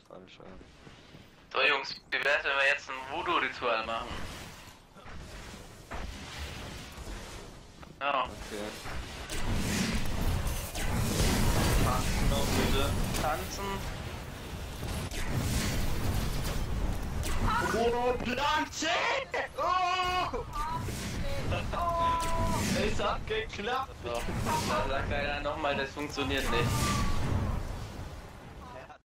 Falsch, ja. So Jungs, wie wär's, wenn wir jetzt ein Voodoo-Ritual machen? Ja. Okay. Tanzen noch bitte. Tanzen. Oh, Planche! Oh! Es hat geklappt! So, da sagt einer nochmal, das funktioniert nicht.